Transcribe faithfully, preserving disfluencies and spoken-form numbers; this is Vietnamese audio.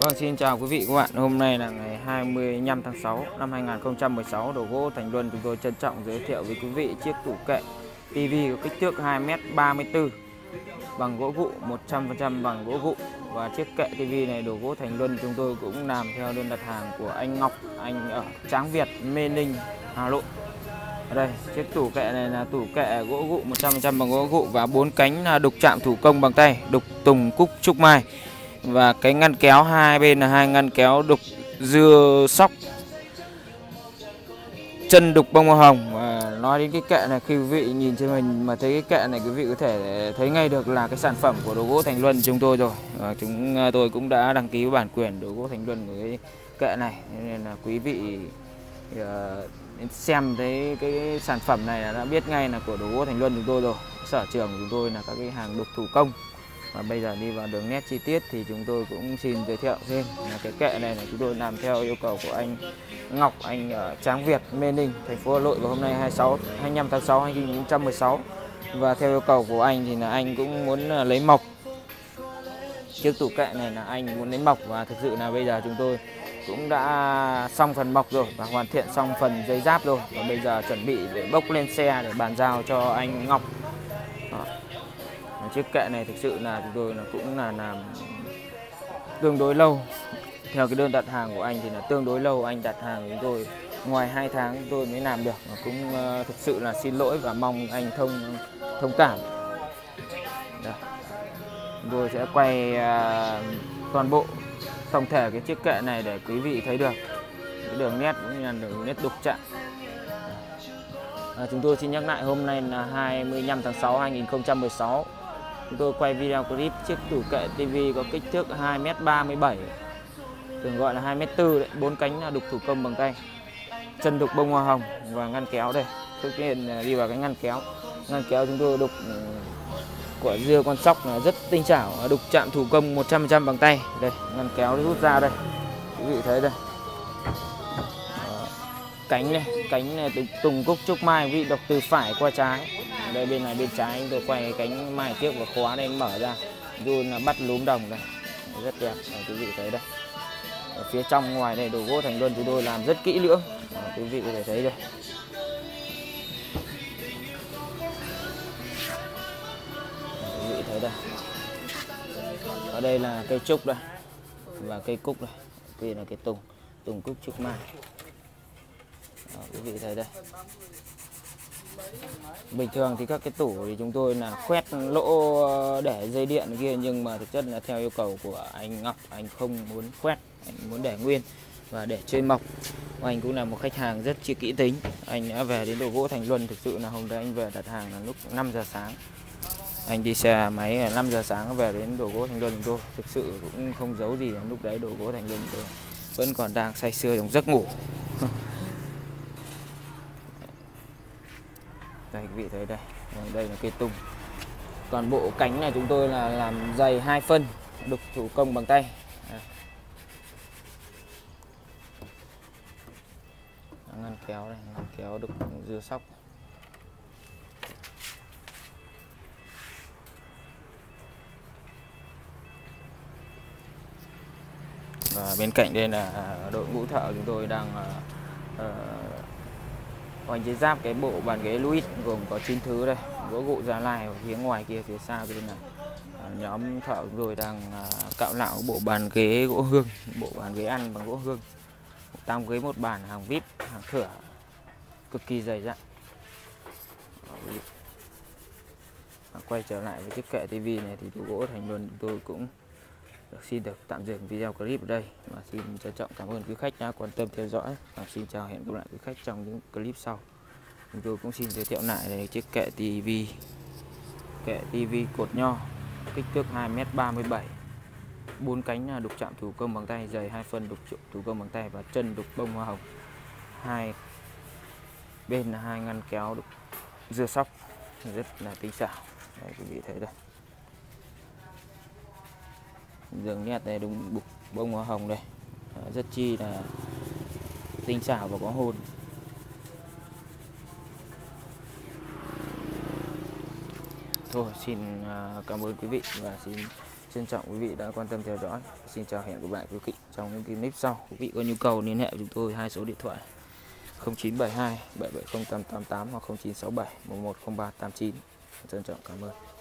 Vâng, xin chào quý vị các bạn. Hôm nay là ngày hai mươi lăm tháng sáu năm hai nghìn không trăm mười sáu. Đồ gỗ Thành Luân chúng tôi trân trọng giới thiệu với quý vị chiếc tủ kệ tivi có kích thước hai mét ba mươi tư bằng gỗ gụ, một trăm phần trăm bằng gỗ gụ. Và chiếc kệ tivi này đồ gỗ Thành Luân chúng tôi cũng làm theo đơn đặt hàng của anh Ngọc, anh ở Tráng Việt, Mê Ninh, Hà Nội. Ở đây, chiếc tủ kệ này là tủ kệ gỗ gụ một trăm phần trăm bằng gỗ gụ và bốn cánh là đục chạm thủ công bằng tay, đục tùng cúc trúc mai. Và cái ngăn kéo hai bên là hai ngăn kéo đục dưa sóc, chân đục bông hoa hồng. Và nói đến cái kệ này, khi quý vị nhìn trên hình mà thấy cái kệ này, quý vị có thể thấy ngay được là cái sản phẩm của đồ gỗ Thành Luân chúng tôi rồi. Và chúng tôi cũng đã đăng ký bản quyền đồ gỗ Thành Luân của cái kệ này, nên là quý vị uh, xem thấy cái sản phẩm này là đã biết ngay là của đồ gỗ Thành Luân chúng tôi rồi. Sở trường của chúng tôi là các cái hàng đục thủ công. Và bây giờ đi vào đường nét chi tiết thì chúng tôi cũng xin giới thiệu thêm là cái kệ này là chúng tôi làm theo yêu cầu của anh Ngọc, anh ở Tráng Việt, Mê Ninh, thành phố Hà Nội vào hôm nay hai mươi sáu, hai mươi lăm tháng sáu năm hai nghìn không trăm mười sáu. Và theo yêu cầu của anh thì là anh cũng muốn lấy mộc. Chiếc tủ kệ này là anh muốn lấy mộc, và thực sự là bây giờ chúng tôi cũng đã xong phần mộc rồi và hoàn thiện xong phần giấy giáp rồi. Và bây giờ chuẩn bị để bốc lên xe để bàn giao cho anh Ngọc. Đó. Chiếc kệ này thực sự là chúng tôi là cũng là làm tương đối lâu. Theo cái đơn đặt hàng của anh thì là tương đối lâu, anh đặt hàng chúng tôi ngoài hai tháng chúng tôi mới làm được. Và cũng uh, thực sự là xin lỗi và mong anh thông thông cảm. Đây. Chúng tôi sẽ quay uh, toàn bộ tổng thể cái chiếc kệ này để quý vị thấy được cái đường nét cũng như là đường nét đục chạm. À, chúng tôi xin nhắc lại hôm nay là hai mươi lăm tháng sáu năm hai nghìn không trăm mười sáu. Chúng tôi quay video clip chiếc tủ kệ tivi có kích thước hai mét ba mươi bảy, thường gọi là hai mét tư đấy, bốn cánh là đục thủ công bằng tay, chân đục bông hoa hồng và ngăn kéo đây. Trước tiên đi vào cái ngăn kéo. Ngăn kéo chúng tôi đục của dưa con sóc là rất tinh xảo, đục chạm thủ công một trăm phần trăm bằng tay. Đây, ngăn kéo rút ra đây. Quý vị thấy đây. Cánh này, cánh này tùng cúc trúc mai, quý vị đọc từ phải qua trái. Ở đây bên này bên trái chúng tôi quay cánh mai trước và khóa lên mở ra, run là bắt lúm đồng đây, rất đẹp. Đấy, quý vị thấy đây. Ở phía trong ngoài này đồ gỗ Thành Luân chúng tôi làm rất kỹ lưỡng. Đấy, quý vị có thể thấy đây. Đấy, quý vị thấy đây. Ở đây là cây trúc đây và cây cúc đây. Đây là cái tùng, tùng cúc trúc mai. Đó, quý vị thấy đây. Bình thường thì các cái tủ thì chúng tôi là khoét lỗ để dây điện kia, nhưng mà thực chất là theo yêu cầu của anh Ngọc, anh không muốn khoét, anh muốn để nguyên và để chơi mộc. Anh cũng là một khách hàng rất chi kỹ tính. Anh đã về đến đồ gỗ Thành Luân, thực sự là hôm đấy anh về đặt hàng là lúc năm giờ sáng. Anh đi xe máy là năm giờ sáng về đến đồ gỗ Thành Luân chúng tôi. Thực sự cũng không giấu gì, lúc đấy đồ gỗ Thành Luân tôi vẫn còn đang say sưa trong giấc ngủ. Đây quý vị thấy đây, đây là cây tùng. Toàn bộ cánh này chúng tôi là làm dày hai phân, đục thủ công bằng tay. Đây. Ngăn kéo đây, ngăn kéo đục dưa sóc. Và bên cạnh đây là đội ngũ thợ chúng tôi đang uh, hoành chế giáp cái bộ bàn ghế Louis gồm có chín thứ đây, gỗ gụ Gia Lai. Ở phía ngoài kia, phía xa bên này nhóm thợ chúng tôi đang cạo lạo bộ bàn ghế gỗ hương, bộ bàn ghế ăn bằng gỗ hương, tám ghế một bàn, hàng vip, hàng thửa, cực kỳ dày dặn. Quay trở lại với chiếc kệ tivi này thì đồ gỗ Thành Luân tôi cũng xin được tạm dừng video clip ở đây, và xin trân trọng cảm ơn quý khách đã quan tâm theo dõi. Và xin chào, hẹn gặp lại quý khách trong những clip sau. Chúng tôi cũng xin giới thiệu lại đây chiếc kệ tivi, kệ tivi cột nho, kích thước hai mét ba mươi bảy, bốn cánh đục chạm thủ công bằng tay, dày hai phân đục thủ công bằng tay và chân đục bông hoa hồng. Hai bên là hai ngăn kéo đục dưa sóc rất là tinh xảo. Đây, quý vị thấy đây. Đường nét này đúng bục bông hoa hồng đây, rất chi là tinh xảo và có hồn. Thôi xin cảm ơn quý vị và xin Trân trọng quý vị đã quan tâm theo dõi. Xin chào, hẹn gặp lại quý vị trong những clip sau. Quý vị có nhu cầu liên hệ với chúng tôi hai số điện thoại không chín bảy hai bảy bảy không tám tám tám hoặc không chín sáu bảy một một không ba tám chín. Trân trọng cảm ơn.